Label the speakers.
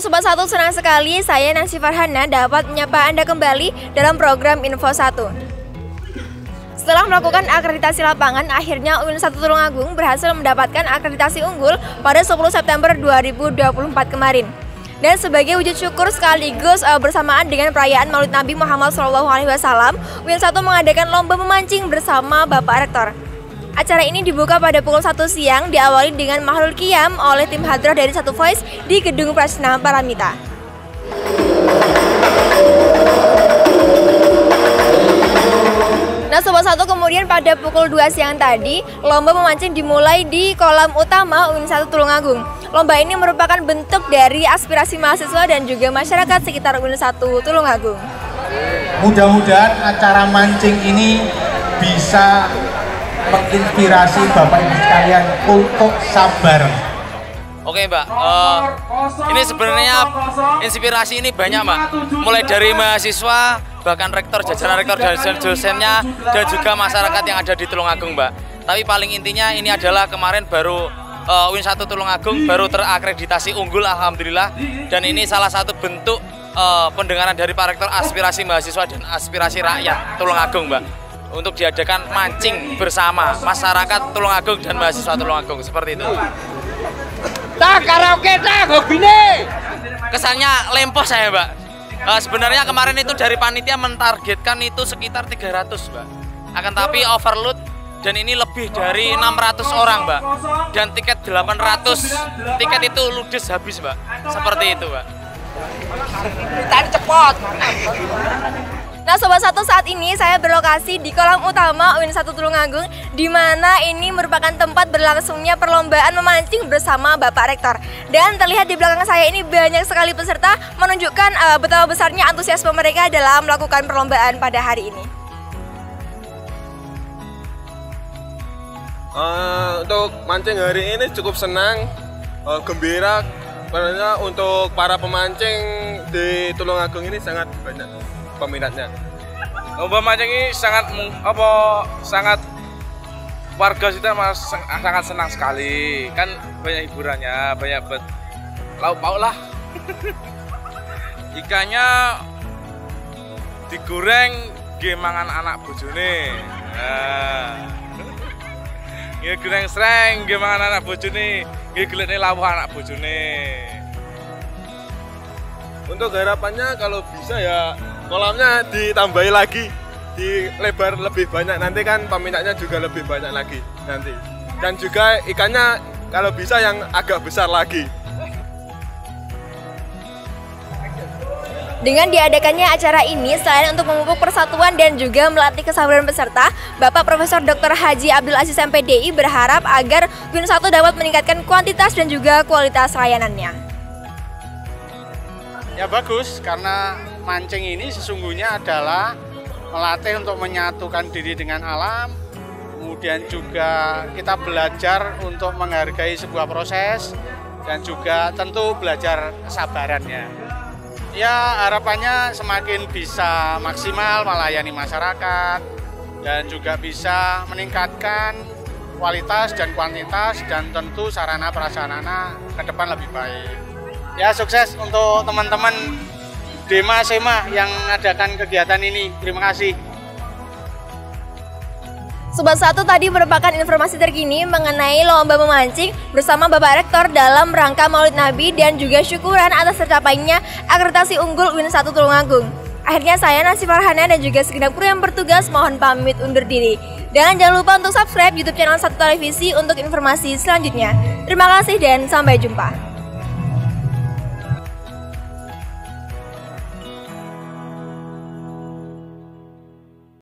Speaker 1: Sobat Satu, senang sekali saya Nancy Farhana dapat menyapa Anda kembali dalam program Info 1. Setelah melakukan akreditasi lapangan, akhirnya UIN 1 Tulungagung berhasil mendapatkan akreditasi unggul pada 10 September 2024 kemarin. Dan sebagai wujud syukur sekaligus bersamaan dengan perayaan Maulid Nabi Muhammad SAW, UIN 1 mengadakan lomba memancing bersama Bapak Rektor. Acara ini dibuka pada pukul 1 siang, diawali dengan Mahlul Qiyam oleh tim hadrah dari Satu Voice di Gedung Prasna Paramita. Nah Sobat Satu, kemudian pada pukul 2 siang tadi, lomba memancing dimulai di kolam utama UIN 1 Tulungagung. Lomba ini merupakan bentuk dari aspirasi mahasiswa dan juga masyarakat sekitar UIN 1 Tulungagung.
Speaker 2: Mudah-mudahan acara mancing ini bisa menginspirasi Bapak Ibu sekalian untuk sabar.
Speaker 3: Oke Mbak, ini sebenarnya inspirasi ini banyak Mbak. Mulai dari mahasiswa, bahkan rektor, jajaran rektor dan dosennya, dan juga masyarakat yang ada di Tulungagung Mbak. Tapi paling intinya ini adalah kemarin baru UIN 1 Tulungagung baru terakreditasi unggul, alhamdulillah. Dan ini salah satu bentuk pendengaran dari Pak Rektor aspirasi mahasiswa dan aspirasi rakyat Tulungagung Mbak, untuk diadakan mancing bersama masyarakat Tulungagung dan mahasiswa Tulungagung, seperti itu.
Speaker 4: Tak karaoke tak hobine.
Speaker 3: Kesannya lempoh saya Mbak. Sebenarnya kemarin itu dari panitia mentargetkan itu sekitar 300 Mbak. Akan tapi overload dan ini lebih dari 600 orang Mbak. Dan tiket 800, tiket itu ludes habis Mbak. Seperti itu Mbak.
Speaker 4: Tadi cepot.
Speaker 1: Nah Sobat Satu, saat ini saya berlokasi di kolam utama UIN 1 Tulungagung, di mana ini merupakan tempat berlangsungnya perlombaan memancing bersama Bapak Rektor. Dan terlihat di belakang saya ini banyak sekali peserta, menunjukkan betapa besarnya antusiasme mereka dalam melakukan perlombaan pada hari ini.
Speaker 5: Untuk mancing hari ini cukup senang, gembira, karena untuk para pemancing di Tulungagung ini sangat banyak peminatnya.
Speaker 6: Lomba mancing ini sangat warga kita sangat senang sekali, kan banyak hiburannya, banyak lauk pauk lah. Ikannya digoreng gemangan anak bojone. Nggih goreng sreng gemangan anak bojone, nggih gelene lawuh anak bojone.
Speaker 5: Untuk harapannya kalau bisa ya kolamnya ditambahi lagi, dilebar lebih banyak, nanti kan peminatnya juga lebih banyak lagi nanti. Dan juga ikannya kalau bisa yang agak besar lagi.
Speaker 1: Dengan diadakannya acara ini, selain untuk memupuk persatuan dan juga melatih kesabaran peserta, Bapak Profesor Dr. Haji Abdul Aziz MPDI berharap agar UIN 1 dapat meningkatkan kuantitas dan juga kualitas layanannya.
Speaker 7: Ya bagus, karena mancing ini sesungguhnya adalah melatih untuk menyatukan diri dengan alam, kemudian juga kita belajar untuk menghargai sebuah proses, dan juga tentu belajar kesabarannya. Ya harapannya semakin bisa maksimal melayani masyarakat, dan juga bisa meningkatkan kualitas dan kuantitas, dan tentu sarana prasarana ke depan lebih baik. Ya sukses untuk teman-teman Dema Sema yang mengadakan kegiatan ini. Terima kasih.
Speaker 1: Sobat Satu, tadi merupakan informasi terkini mengenai lomba memancing bersama Bapak Rektor dalam rangka Maulid Nabi dan juga syukuran atas tercapainya akreditasi unggul UIN 1 Tulungagung. Akhirnya saya Nancy Farhana dan juga segenap kru yang bertugas mohon pamit undur diri. Dan jangan lupa untuk subscribe YouTube channel Satu Televisi untuk informasi selanjutnya. Terima kasih dan sampai jumpa.